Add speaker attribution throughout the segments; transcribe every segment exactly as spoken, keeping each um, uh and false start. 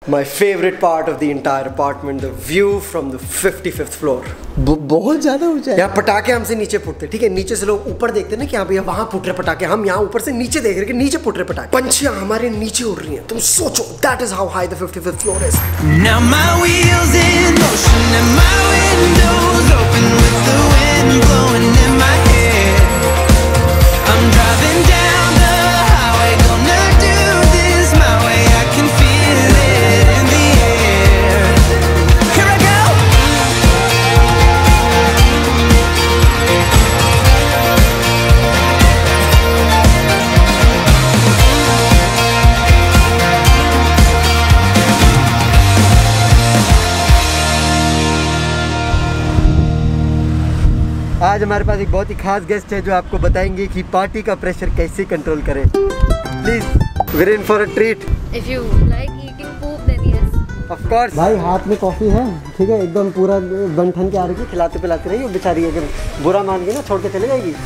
Speaker 1: My favorite part of the entire apartment, the view from the fifty-fifth floor.
Speaker 2: बहुत ज्यादा ऊंचा है।
Speaker 1: यहाँ पटाखे हमसे नीचे फूटते, ठीक है, नीचे से लोग ऊपर देखते हैं ना कि यहाँ भैया वहाँ फूट रहे पटाखे, हम यहाँ ऊपर से नीचे देख रहे हैं कि नीचे फूट रहे पटाखे, पंछियाँ हमारे नीचे उड़ रही हैं। तुम सोचो, that is how high the fifty-fifth floor is.
Speaker 3: Now my wheels in motion and my windows open with the wind blowing in my hair. I'm driving down the highway, gonna do this my way. I can feel it in the air. Here I go.
Speaker 1: आज हमारे पास एक बहुत ही खास guest है जो आपको बताएंगे कि पार्टी का प्रेशर कैसे कंट्रोल करें। Please, we're in for a treat.
Speaker 4: If you like eating poop, then yes.
Speaker 1: Of course. भाई हाथ में कॉफी है, ठीक है, एकदम पूरा बन ठन के आ रही है, खिलाते पिलाते रहिए। बेचारी अगर बुरा मान गई ना छोड़ के चले जाएगी।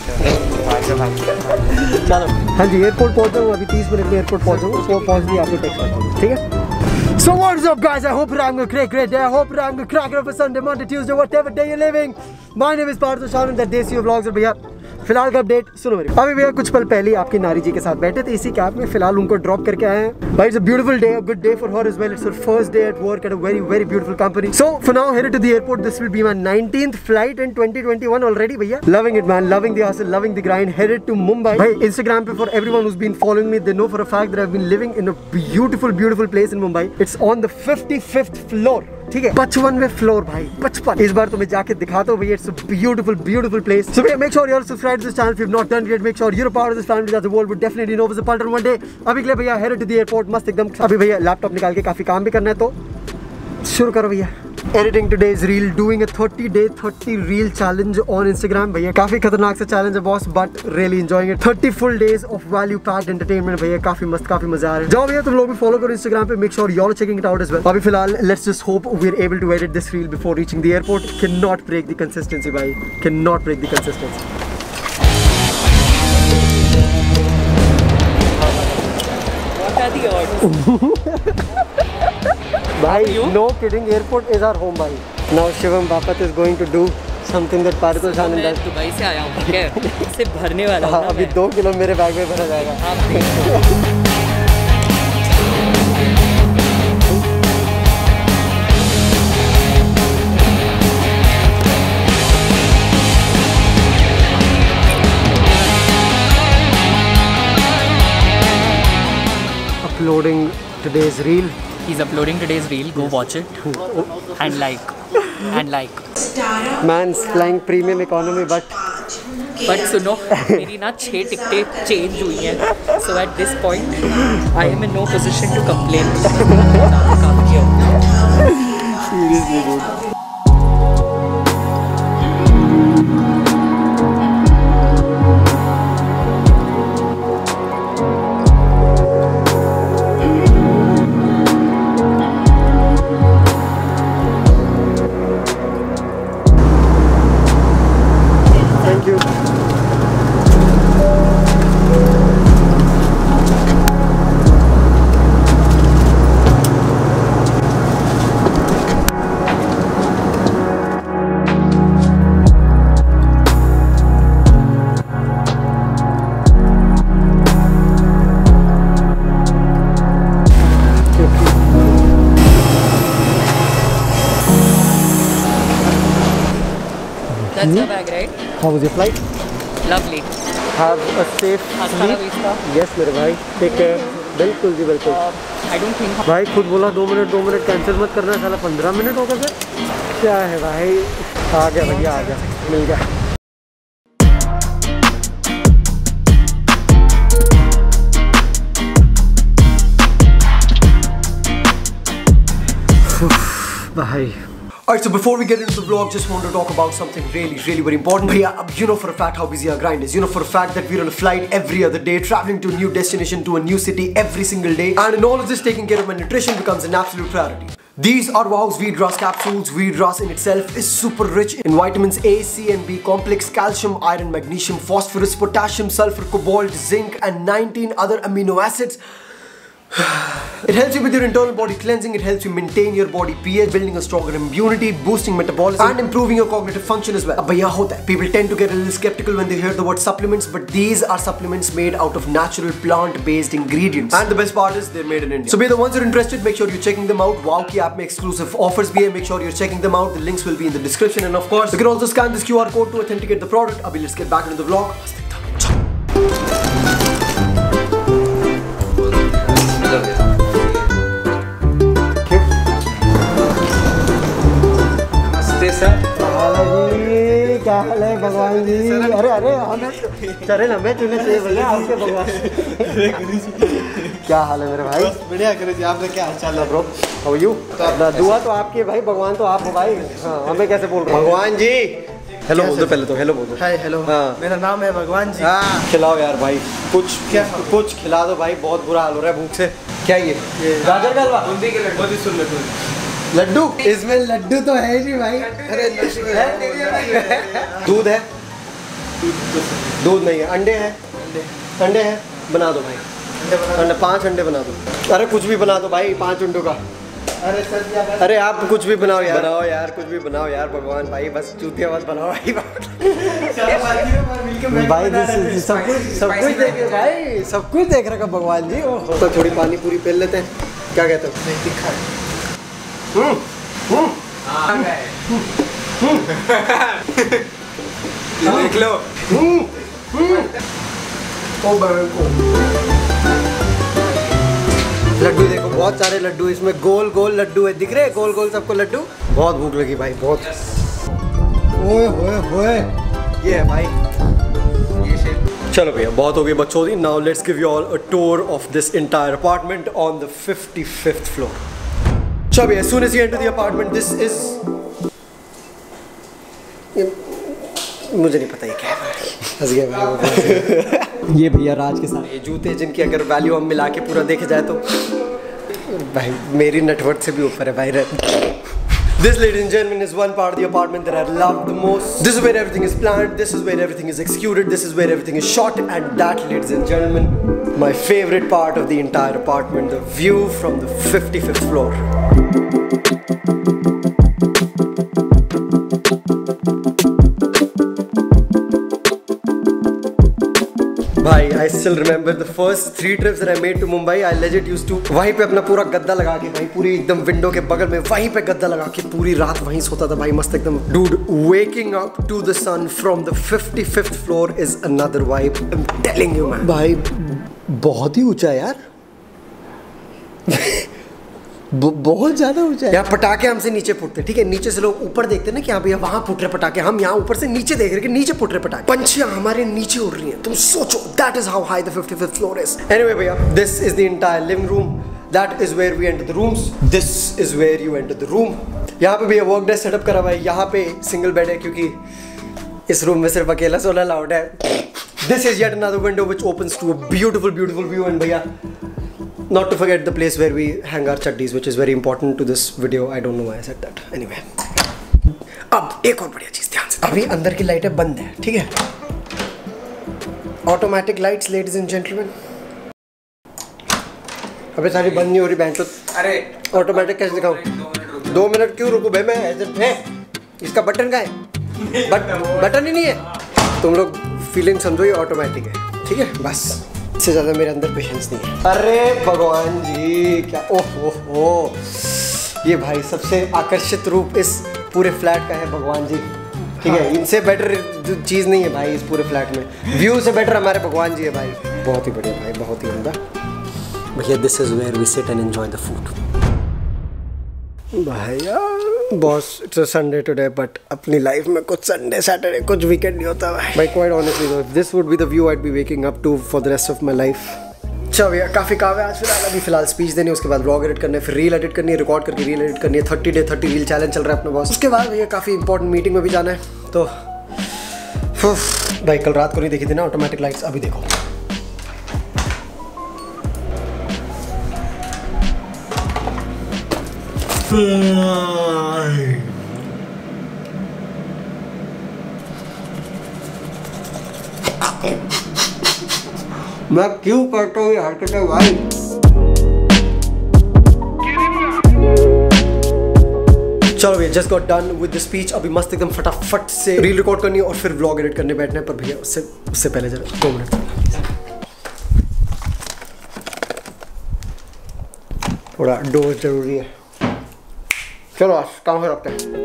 Speaker 1: चलो, हाँ जी, एयरपोर्ट पहुँच जाऊँ, अभी तीस मिनट में एयरपोर्ट पहुँचूंगा, वो पहुँच भी आपको टेक्स्ट कर दूँगा, ठीक है। So what's up guys, I hope you're having a great great day, I hope you're having a cracker of a Sunday, Monday, Tuesday, whatever day you're living. My name is Partha Shannon, that Desi Vlogs। और भैया फिलहाल का update सुनो मेरी। अभी भैया कुछ पल पहले आपकी नारी जी के साथ बैठे थे इसी कैब में, फिलहाल उनको ड्रॉप करके आए हैं। भाई it's a beautiful day, a good day for her as well, it's her first day at work at a very very beautiful company. So for now headed to the airport, this will be my nineteenth flight in twenty twenty-one already भैया। Loving it man, loving the hustle, loving the grind, headed to Mumbai. भाई Instagram पे for everyone who has been following me, they know for a fact that I have been living in a beautiful beautiful place in Mumbai. It's on the fifty-fifth floor, ठीक है, पचपनवें floor भाई, पचपन। इस बार तुम्हें जाके दिखाता हूँ भैया, it's a beautiful beautiful place. So भैया make sure you are subscribe to this channel if you have not done it, make sure you are part of this family that the world would definitely know with a partner one day. अभी के लिए भैया headed to the airport, मस्त एकदम। अभी भैया laptop निकाल के काफी काम भी करना है, तो शुरू करो भैया। Editing today's reel, doing a thirty day thirty reel challenge on Instagram भैया। काफी खतरनाक सा चैलेंज है boss, but really enjoying it। thirty full days of value packed entertainment भैया, काफी मस्त, काफी मजा आ रहा है। जाओ भैया तुम लोग भी फॉलो करो Instagram पे, make sure you are checking it out as well. अभी फिलहाल let's just hope we are able to edit this reel before reaching the airport। Can not break the consistency भाई, can not break the consistency. Bhai, no kidding, airport is our home bhai. Now Shivam Bapat is going to do something that Partha Shannon does.
Speaker 5: Dubai से आया हूँ, ठीक है, इससे भरने वाला हूँ।
Speaker 1: अभी दो किलो मेरे बैग में भरा जाएगा। Uploading today's reel.
Speaker 5: He's uploading today's reel. Go watch it and like and like.
Speaker 1: Man's flying premium economy, but
Speaker 5: But सुनो, मेरी ना छह टिकटें चेंज हुई हैं. So at this point, I am in no position to complain. काम किया.
Speaker 1: seriously dude.
Speaker 5: That's your bag, right?
Speaker 1: How was your flight?
Speaker 5: Lovely.
Speaker 1: Have a safe
Speaker 5: Hasta la
Speaker 1: sleep.
Speaker 5: vista.
Speaker 1: Yes मेरे भाई, take care. बिल्कुल जी बिल्कुल।
Speaker 5: I don't think.
Speaker 1: भाई खुद बोला दो मिनट दो मिनट कैंसिल मत करना, साला पंद्रह मिनट हो गए फिर। क्या है भाई, आ गया भैया, आ गया, मिल गया। भाई Alright, so before we get into the vlog, just want to talk about something really, really very important. Bhaiya, you know for a fact how busy our grind is. You know for a fact that we're on a flight every other day, traveling to a new destination, to a new city every single day. And in all of this, taking care of my nutrition becomes an absolute priority. These are Wow's Wheatgrass capsules. Wheatgrass in itself is super rich in vitamins A, C and B complex, calcium, iron, magnesium, phosphorus, potassium, sulfur, cobalt, zinc and nineteen other amino acids. It helps you with your internal body cleansing, it helps you maintain your body pH, building a stronger immunity, boosting metabolism and improving your cognitive function as well. अब भैया होता है, people tend to get a little skeptical when they hear the word supplements, but these are supplements made out of natural plant-based ingredients. And the best part is they're made in India. So be the ones who are interested, make sure you're checking them out. Wow की app में exclusive offers भी है, make sure you're checking them out. The links will be in the description, and of course you can also scan this Q R code to authenticate the product. अभी let's get back into the vlog. क्या हाल है भगवान जी? अरे अरे हमें चरे लंबे चुने चाहिए भैया आपके भगवान। क्या हाल है मेरे भाई?
Speaker 2: बढ़िया करे जी, आपने क्या हाल चाल है ब्रो?
Speaker 1: How are you? दुआ तो आपकी भाई, भगवान तो आप हो भाई। हाँ, हमें कैसे बोल रहे हैं? भगवान जी हेलो बोल दो पहले तो। हेलो बोल दो।
Speaker 2: Hi hello.
Speaker 1: हाँ
Speaker 2: मेरा नाम है भगवान जी।
Speaker 1: हाँ खिलाओ यार भाई, कुछ क्या कुछ खिला दो भाई, बहुत बुरा हाल हो रहा है भूख से। क्या ये गाजर का हलवा? बूंदी के लड्डू। बहुत सुन लड्डू लड्डू इसमें लड्डू तो है ही भाई। अरे दूध है? दूध नहीं है। अंडे हैं? अंडे हैं, बना दो भाई। अंडे पांच अंडे बना दो। अरे कुछ भी बना दो भाई, पांच अंडों का। अरे सर अरे आप कुछ भी बनाओ यार, बनाओ यार, कुछ भी बनाओ यार भगवान भाई, बस चूतिया मत बनाओ भाई। भाई सब कुछ सब कुछ देख रहे भाई, सब कुछ देख रखा भगवान जी। तो थोड़ी पानी पूरी पी लेते हैं, क्या कहते हो? नहीं दिखा है। हम्म हम्म देख लो। हम्म हम्म लड्डू देखो, बहुत सारे लड्डू, इसमें गोल गोल लड्डू है, दिख रहे हैं गोल गोल सबको लड्डू। बहुत भूख लगी भाई, बहुत। ओए होए होए ये है भाई, ये शेप। चलो भैया बहुत हो गई बकचोदी। Now let's give you all a tour of this entire apartment on the fifty fifth floor. चलो भैया, as soon as you enter the apartment, this is मुझे नहीं पता ये क्या है। हंस गया भाई। ये भैया राज के साथ ये जूते, जिनकी अगर वैल्यू हम मिला के पूरा देखे जाए तो भाई मेरी नेटवर्थ से भी ऊपर है भाई। This, ladies and gentlemen, is one part of the apartment that I love the most. This is where everything is planned, this is where everything is executed, this is where everything is shot, and that, ladies and gentlemen, my favorite part of the entire apartment, the view from the fifty-fifth floor. भाई I still remember the first three trips that I made to Mumbai. I legit used to वहीं पे अपना पूरा गद्दा लगा के भाई, पूरी एकदम विंडो के बगल में वहीं पे गद्दा लगा के पूरी रात वहीं सोता था भाई, मस्त एकदम। Dude, waking up to the sun from the fifty-fifth floor is another vibe. I'm telling you man. भाई बहुत ही ऊंचा है यार। बहुत ज्यादा ऊंचा है। यहाँ पटाखे हमसे नीचे फूटते, ठीक है, नीचे से लोग ऊपर देखते ना कि हाँ भैया वहां फूट रहे पटाखे, हम यहाँ ऊपर से नीचे देख रहे कि नीचे फूट रहे पटाखे। पंछियां हमारे नीचे उड़ रही हैं, तुम सोचो। That is how high the fifty-fifth floor is. Anyway भैया, this is the entire living room. That is where we enter the rooms. This is where you enter the room. यहाँ पे भैया वर्क डेस्क सेटअप करा हुआ है। यहाँ पे single bed है क्योंकि इस रूम में सिर्फ अकेला सोना अलाउड है। This is yet another window which opens to a beautiful beautiful view. And भैया, not to forget the place where we hang our chaddis, which is very important to this video. I don't know why I said that. Anyway, अब एक और बढ़िया चीज, ध्यान से। अभी अंदर की लाइटें बंद है, ठीक है, automatic lights, ladies and gentleman. अबे सारी बंद नहीं हो रही बैंड। अरे ऑटोमेटिक कैसे दिखाऊं? दो मिनट क्यों रुको भाई? मैं है इसका बटन का है, बट बटन ही नहीं है। तुम लोग फीलिंग समझो, ये ऑटोमेटिक है, ठीक है, बस। इससे ज़्यादा मेरे अंदर पेशेंस नहीं है। अरे भगवान जी क्या, ओह ओह ओह, ये भाई सबसे आकर्षित रूप इस पूरे फ्लैट का है भगवान जी, ठीक है। इनसे बेटर चीज़ नहीं है भाई इस पूरे फ्लैट में। व्यू से बेटर हमारे भगवान जी है भाई। बहुत ही बढ़िया भाई, बहुत ही उम्दा भैया। This is where we sit and enjoy the food. भैया boss, it's a Sunday today, but अपनी लाइफ में कुछ संडे सैटरडे कुछ वीकेंड नहीं होता भाई। भाई quite honestly though, this would be the view I'd be waking up to for the rest of my life. अच्छा भैया, काफ़ी काम है आज फिलहाल। अभी फिलहाल स्पीच देनी है, उसके बाद व्लॉग एडिट करने, फिर रील एडिट करनी है, रिकॉर्ड करके रील एडिट करनी है। Thirty day thirty reel challenge चल रहा है अपना बॉस। उसके बाद भैया काफ़ी इंपॉर्टेंट मीटिंग में भी जाना है। तो भाई कल रात को नहीं देखी थी ना ऑटोमेटिक लाइट्स, अभी देखो। मैं क्यों करता हूँ ये हरकतें भाई? चलो भैया, just got done with the speech. अभी मस्त एकदम फटाफट से रील रिकॉर्ड करनी है और फिर व्लॉग एडिट करने बैठना है। पर भैया उससे उससे पहले जरा दो मिनट थोड़ा डोज जरूरी है। चलो आज काम कर रखते हैं।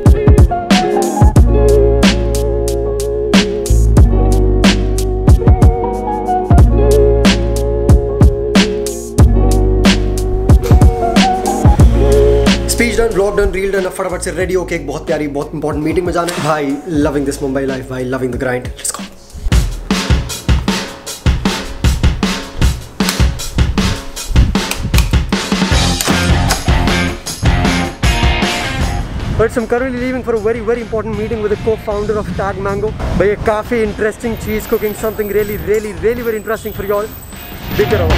Speaker 1: Speech done, vlog done, reel done. फटाफट से रेडी होके एक बहुत प्यारी बहुत इंपॉर्टेंट मीटिंग में जाना है। भाई लविंग दिस मुंबई लाइफ, भाई loving the grind. Let's go. But I'm currently leaving for a very very important meeting with the co-founder of Tag Mango. भैया काफी interesting cheese cooking, something really really really very interesting for you all. देखते रहो।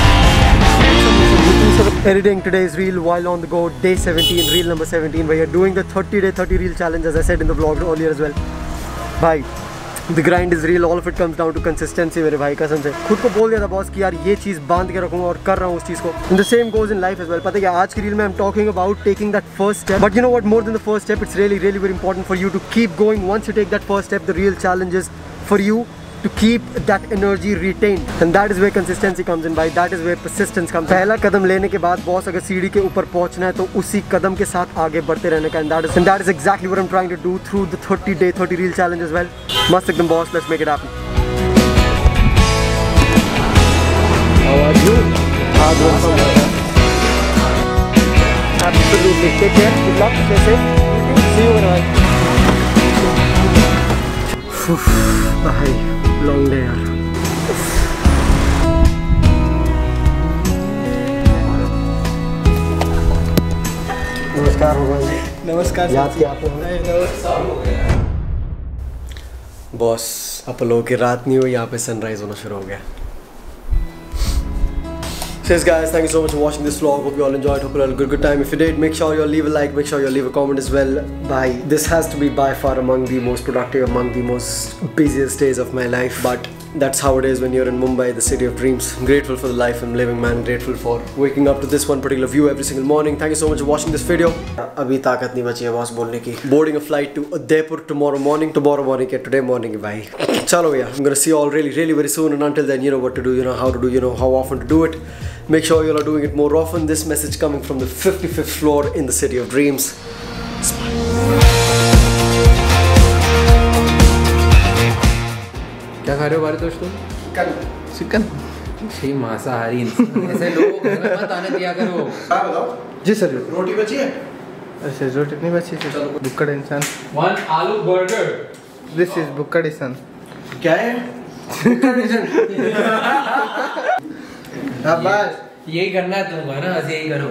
Speaker 1: Editing today's reel while on the go, day seventeen, reel number seventeen. We are doing the thirty day thirty reel challenge as I said in the vlog earlier as well. भाई the grind is real, all of it comes down to consistency मेरे भाई कसम से। खुद को बोल दिया था बॉस कि यार ये चीज़ बांध के रखूँगा और कर रहा हूँ उस चीज़ को। And the same goes in life as well. पता है क्या, आज की रील में I'm talking about taking that first step. But you know what, more than the first step, it's really really very important for you to keep going. Once you take that first step, the real challenge is for you to keep that energy retained, and that is where consistency comes in भाई, that is where persistence comes. पहला कदम लेने के बाद boss अगर सीढ़ी के ऊपर पहुंचना है तो उसी कदम के साथ आगे बढ़ते रहने का, and that is and that is exactly what I'm trying to do through the thirty day thirty reel challenge as well. मस्त एकदम boss, let's make it happen. How are you? Hard work from here. Absolutely. Take care. Good luck. Stay safe. See you around. भाई long day यार। नमस्कार भगवान जी।
Speaker 2: नमस्कार।
Speaker 1: याद किया आपने? बॉस आप लोगों की रात नहीं हुई, यहाँ पे सनराइज होना शुरू हो गया। So yes guys, thank you so much for watching this vlog. Hope you all enjoyed. Hope you all had a good good time. If you did, make sure you all leave a like, make sure you all leave a comment as well. Bye. This has to be by far among the most productive, among the most busiest days of my life. But that's how it is when you're in Mumbai, the city of dreams. I'm grateful for the life I'm living, man. Grateful for waking up to this one particular view every single morning. Thank you so much for watching this video. अभी ताकत नहीं बची है boss बोलने की. Boarding a flight to Udaipur tomorrow morning. Tomorrow morning क्या today morning भाई. चलो भैया, I'm gonna see you all really really very soon. And until then, you know what to do, you know how to do, you know how often to do it. Make sure you all are doing it more often. This message coming from the fifty-fifth floor in the city of dreams.
Speaker 6: क्या खा रहे हो बारी दोस्त तुम?
Speaker 2: Chicken.
Speaker 6: Chicken? छी मांसाहारी इंसान, ऐसे लोगों को घर मत आने दिया करो।
Speaker 2: हाँ बताओ।
Speaker 1: जी सर।
Speaker 2: रोटी बची है?
Speaker 7: अच्छा रोटी नहीं बची थी। चलो बुक्कड़ इंसान।
Speaker 6: वन आलू बर्गर।
Speaker 7: दिस इज बुक्कड़ इंसान।
Speaker 2: क्या है?
Speaker 6: यही करना है तुमको, है ना? ऐसे यही करो।